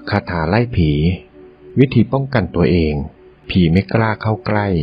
คาถาไล่ผีวิธีป้องกันตัวเองผีไม่กล้าเข้าใกล้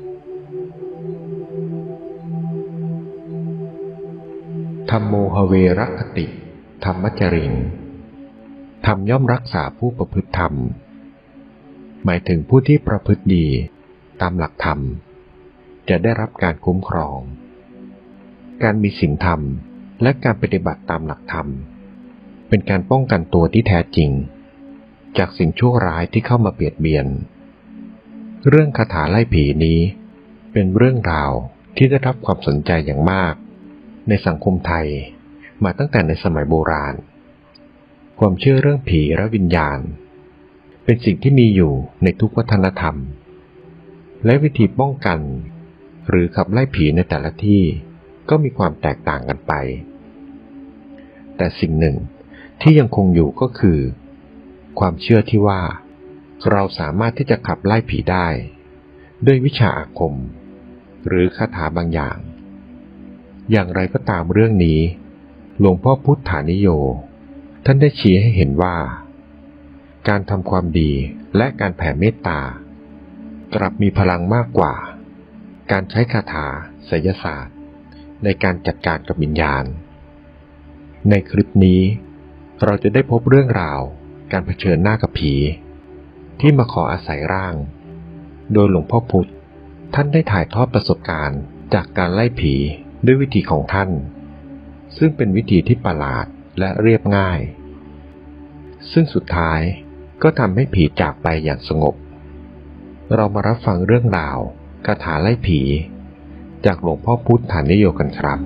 ธัมโมหเวรคติธรรมจริงธรรมย่อมรักษาผู้ประพฤติธรรมหมายถึงผู้ที่ประพฤติดีตามหลักธรรมจะได้รับการคุ้มครองการมีศีลธรรมและการปฏิบัติตามหลักธรรมเป็นการป้องกันตัวที่แท้จริงจากสิ่งชั่วร้ายที่เข้ามาเบียดเบียนเรื่องคาถาไล่ผีนี้เป็นเรื่องราวที่ได้รับความสนใจอย่างมากในสังคมไทยมาตั้งแต่ในสมัยโบราณความเชื่อเรื่องผีและวิญญาณเป็นสิ่งที่มีอยู่ในทุกวัฒนธรรมและวิธีป้องกันหรือขับไล่ผีในแต่ละที่ก็มีความแตกต่างกันไปแต่สิ่งหนึ่งที่ยังคงอยู่ก็คือความเชื่อที่ว่าเราสามารถที่จะขับไล่ผีได้ด้วยวิชาอาคมหรือคาถาบางอย่างอย่างไรก็ตามเรื่องนี้หลวงพ่อพุทธานิโยท่านได้ชี้ให้เห็นว่าการทำความดีและการแผ่เมตตากลับมีพลังมากกว่าการใช้คาถาไสยศาสตร์ในการจัดการกับวิญญาณในคลิปนี้เราจะได้พบเรื่องราวการเผชิญหน้ากับผีที่มาขออาศัยร่างโดยหลวงพ่อพุธท่านได้ถ่ายทอดประสบการณ์จากการไล่ผีด้วยวิธีของท่านซึ่งเป็นวิธีที่ประหลาดและเรียบง่ายซึ่งสุดท้ายก็ทำให้ผีจากไปอย่างสงบเรามารับฟังเรื่องราวคาถาไล่ผีจากหลวงพ่อพุทธานิโยกันครับ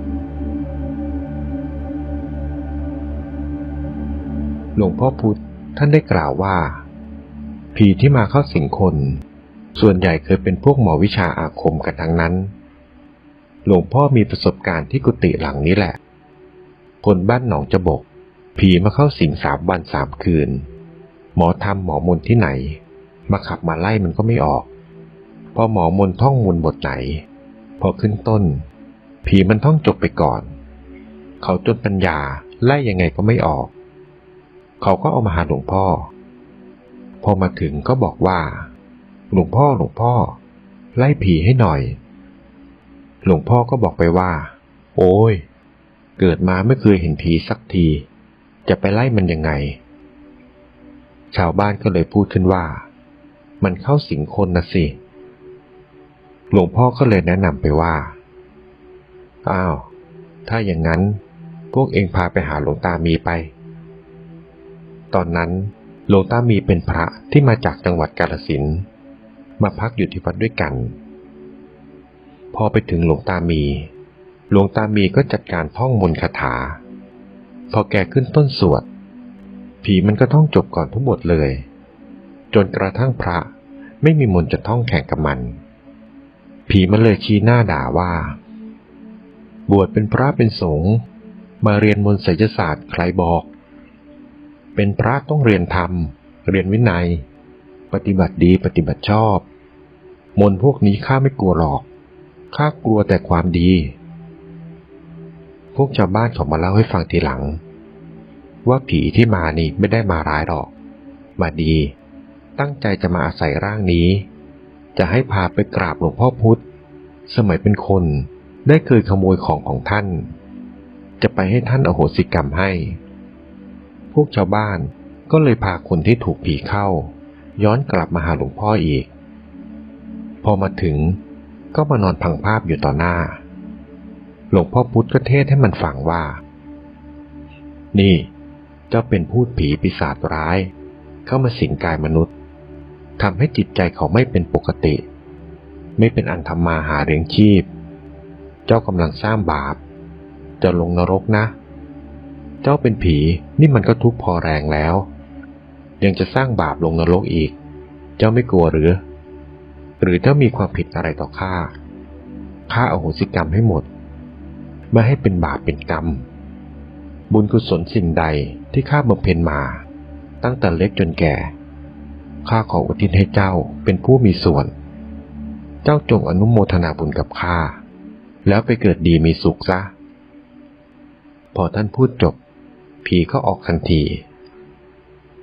หลวงพ่อพุธท่านได้กล่าวว่าผีที่มาเข้าสิงคนส่วนใหญ่เคยเป็นพวกหมอวิชาอาคมกันทั้งนั้นหลวงพ่อมีประสบการณ์ที่กุฏิหลังนี้แหละคนบ้านหนองจบกผีมาเข้าสิง3 วัน 3 คืนหมอทำหมอมนที่ไหนมาขับมาไล่มันก็ไม่ออกพอหมอมนท่องมนบทไหนพอขึ้นต้นผีมันท่องจบไปก่อนเขาจนปัญญาไล่ยังไงก็ไม่ออกเขาก็เอามาหาหลวงพ่อพอมาถึงก็บอกว่าหลวงพ่อไล่ผีให้หน่อยหลวงพ่อก็บอกไปว่าโอ้ยเกิดมาไม่เคยเห็นผีสักทีจะไปไล่มันยังไงชาวบ้านก็เลยพูดขึ้นว่ามันเข้าสิงคนนะสิหลวงพ่อก็เลยแนะนำไปว่าอ้าวถ้าอย่างนั้นพวกเองพาไปหาหลวงตามีไปตอนนั้นหลวงตามีเป็นพระที่มาจากจังหวัดกาฬสินธุ์มาพักอยู่ที่วัดด้วยกันพอไปถึงหลวงตามีก็จัดการท่องมนต์คาถาพอแกขึ้นต้นสวดผีมันก็ท่องจบก่อนทั้งหมดเลยจนกระทั่งพระไม่มีมนต์จะท่องแข่งกับมันผีมันเลยชี้หน้าด่าว่าบวชเป็นพระเป็นสงฆ์มาเรียนมนต์ไสยศาสตร์ใครบอกเป็นพระต้องเรียนธรรมเรียนวินัยปฏิบัติดีปฏิบัติชอบมนต์พวกนี้ข้าไม่กลัวหรอกข้ากลัวแต่ความดีพวกชาวบ้านเขามาเล่าให้ฟังทีหลังว่าผีที่มานี่ไม่ได้มาร้ายหรอกมาดีตั้งใจจะมาอาศัยร่างนี้จะให้พาไปกราบหลวงพ่อพุธสมัยเป็นคนได้เคยขโมยของท่านจะไปให้ท่านอโหสิกรรมให้พวกชาวบ้านก็เลยพาคนที่ถูกผีเข้าย้อนกลับมาหาหลวงพ่ออีกพอมาถึงก็มานอนพังภาพอยู่ต่อหน้าหลวงพ่อพุธก็เทศให้มันฟังว่านี่เจ้าเป็นพูดผีปีศาจร้ายเข้ามาสิงกายมนุษย์ทำให้จิตใจเขาไม่เป็นปกติไม่เป็นอันทำมาหาเลี้ยงชีพเจ้ากำลังสร้างบาปจะลงนรกนะเจ้าเป็นผีนี่มันก็ทุกข์พอแรงแล้วยังจะสร้างบาปลงนรกอีกเจ้าไม่กลัวหรือเจ้ามีความผิดอะไรต่อข้าอโหสิกรรมให้หมดไม่ให้เป็นบาปเป็นกรรมบุญกุศลสิ่งใดที่ข้าบำเพ็ญมาตั้งแต่เล็กจนแก่ข้าขออุทิศให้เจ้าเป็นผู้มีส่วนเจ้าจงอนุโมทนาบุญกับข้าแล้วไปเกิดดีมีสุขซะพอท่านพูดจบผีก็ออกทันทีห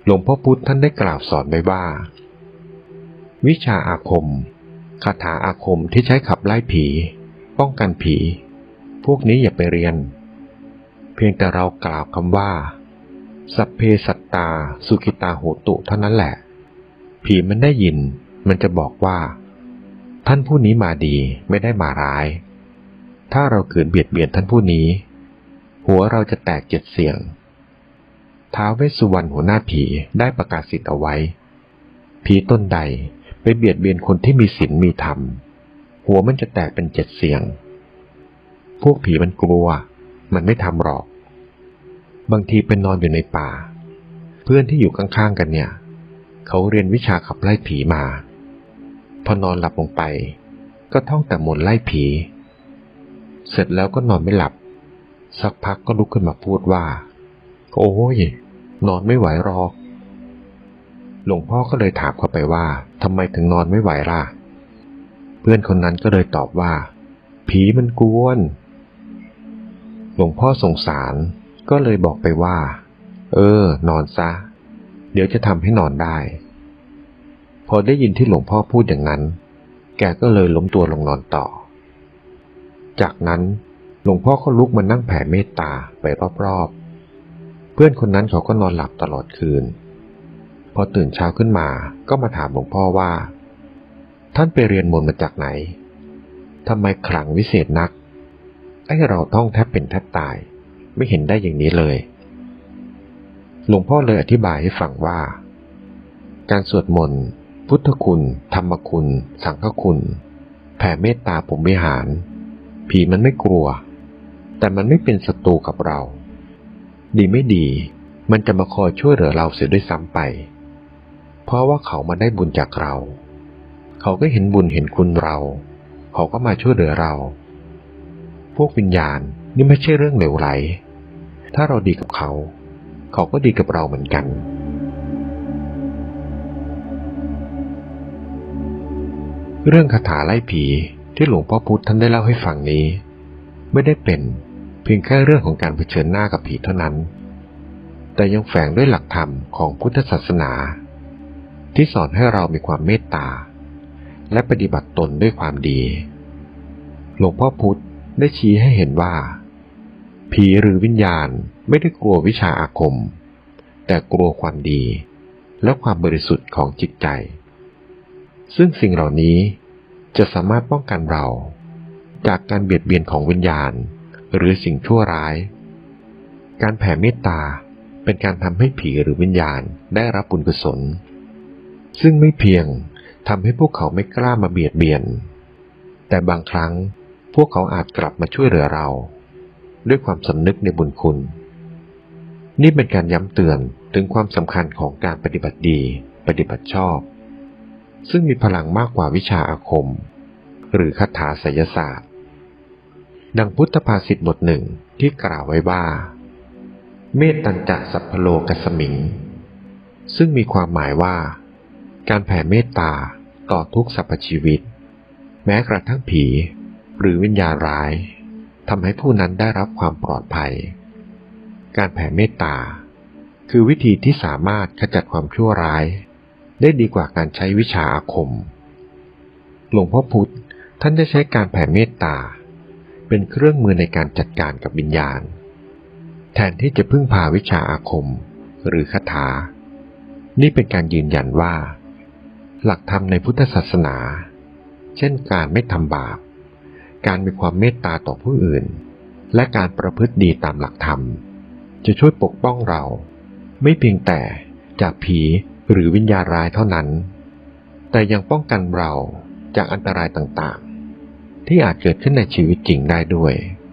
หลวงพ่อพุธท่านได้กล่าวสอนไว้ว่าวิชาอาคมคาถาอาคมที่ใช้ขับไล่ผีป้องกันผีพวกนี้อย่าไปเรียนเพียงแต่เรากล่าวคำว่าสัพเพสัตตาสุขิตาโหตุเท่านั้นแหละผีมันได้ยินมันจะบอกว่าท่านผู้นี้มาดีไม่ได้มาร้ายถ้าเราขืนเบียดเบียนท่านผู้นี้หัวเราจะแตก7 เสียงท้าวเวสสุวรรณหัวหน้าผีได้ประกาศสิทธิ์เอาไว้ผีตนใดไปเบียดเบียนคนที่มีศีลมีธรรมหัวมันจะแตกเป็น7 เสียงพวกผีมันกลัวมันไม่ทำหรอกบางทีเป็นนอนอยู่ในป่าเพื่อนที่อยู่ข้างๆกันเนี่ยเขาเรียนวิชาขับไล่ผีมาพอนอนหลับลงไปก็ท่องแต่มนต์ไล่ผีเสร็จแล้วก็นอนไม่หลับสักพักก็ลุกขึ้นมาพูดว่าโอ้ยนอนไม่ไหวหรอกหลวงพ่อก็เลยถามเขาไปว่าทำไมถึงนอนไม่ไหวล่ะเพื่อนคนนั้นก็เลยตอบว่าผีมันกวนหลวงพ่อสงสารก็เลยบอกไปว่านอนซะเดี๋ยวจะทำให้นอนได้พอได้ยินที่หลวงพ่อพูดอย่างนั้นแกก็เลยล้มตัวลงนอนต่อจากนั้นหลวงพ่อก็ลุกมานั่งแผ่เมตตาไปรอบๆเพื่อนคนนั้นเขาก็นอนหลับตลอดคืนพอตื่นเช้าขึ้นมาก็มาถามหลวงพ่อว่าท่านไปเรียนมนต์มาจากไหนทำไมขลังวิเศษนักไอ้เราท่องแทบเป็นแทบตายไม่เห็นได้อย่างนี้เลยหลวงพ่อเลยอธิบายให้ฟังว่าการสวดมนต์พุทธคุณธรรมคุณสังฆคุณแผ่เมตตาพรหมวิหารผีมันไม่กลัวแต่มันไม่เป็นศัตรูกับเราดีไม่ดีมันจะมาคอยช่วยเหลือเราเสียด้วยซ้ำไปเพราะว่าเขามาได้บุญจากเราเขาก็เห็นบุญเห็นคุณเราเขาก็มาช่วยเหลือเราพวกวิญญาณนี่ไม่ใช่เรื่องเหลวไหลถ้าเราดีกับเขาเขาก็ดีกับเราเหมือนกันเรื่องคาถาไล่ผีที่หลวงพ่อพุธท่านได้เล่าให้ฟังนี้ไม่ได้เป็นเพียงแค่เรื่องของการเผชิญหน้ากับผีเท่านั้นแต่ยังแฝงด้วยหลักธรรมของพุทธศาสนาที่สอนให้เรามีความเมตตาและปฏิบัติตนด้วยความดีหลวงพ่อพุธได้ชี้ให้เห็นว่าผีหรือวิญญาณไม่ได้กลัววิชาอาคมแต่กลัวความดีและความบริสุทธิ์ของจิตใจซึ่งสิ่งเหล่านี้จะสามารถป้องกันเราจากการเบียดเบียนของวิญญาณหรือสิ่งชั่วร้ายการแผ่เมตตาเป็นการทำให้ผีหรือวิญญาณได้รับบุญกุศลซึ่งไม่เพียงทำให้พวกเขาไม่กล้ามาเบียดเบียนแต่บางครั้งพวกเขาอาจกลับมาช่วยเหลือเราด้วยความสำนึกในบุญคุณนี่เป็นการย้ำเตือนถึงความสำคัญของการปฏิบัติดีปฏิบัติชอบซึ่งมีพลังมากกว่าวิชาอาคมหรือคาถาไสยศาสตร์ดังพุทธภาษิตบทหนึ่งที่กล่าวไว้ว่าเมตตัญจะสัพพโลกัสมิงซึ่งมีความหมายว่าการแผ่เมตตาต่อทุกสรรพชีวิตแม้กระทั่งผีหรือวิญญาณร้ายทำให้ผู้นั้นได้รับความปลอดภัยการแผ่เมตตาคือวิธีที่สามารถขจัดความชั่วร้ายได้ดีกว่าการใช้วิชาอาคมหลวงพ่อพุธท่านได้ใช้การแผ่เมตตาเป็นเครื่องมือในการจัดการกับวิญญาณแทนที่จะพึ่งพาวิชาอาคมหรือคาถานี่เป็นการยืนยันว่าหลักธรรมในพุทธศาสนาเช่นการไม่ทำบาปการมีความเมตตาต่อผู้อื่นและการประพฤติดีตามหลักธรรมจะช่วยปกป้องเราไม่เพียงแต่จากผีหรือวิญญาณร้ายเท่านั้นแต่ยังป้องกันเราจากอันตรายต่างๆที่อาจเกิดขึ้นในชีวิตจริงได้ด้วย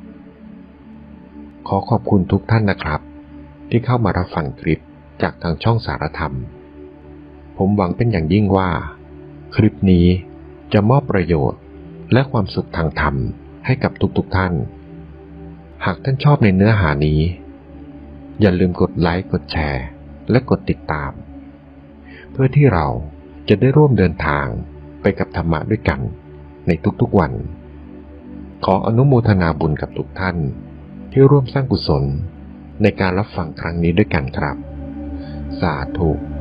ขอขอบคุณทุกท่านนะครับที่เข้ามารับฟังคลิปจากทางช่องสารธรรมผมหวังเป็นอย่างยิ่งว่าคลิปนี้จะมอบประโยชน์และความสุขทางธรรมให้กับทุกท่านหากท่านชอบในเนื้อหานี้อย่าลืมกดไลค์กดแชร์และกดติดตามเพื่อที่เราจะได้ร่วมเดินทางไปกับธรรมะด้วยกันในทุกๆวันขออนุโมทนาบุญกับทุกท่านที่ร่วมสร้างกุศลในการรับฟังครั้งนี้ด้วยกันครับสาธุ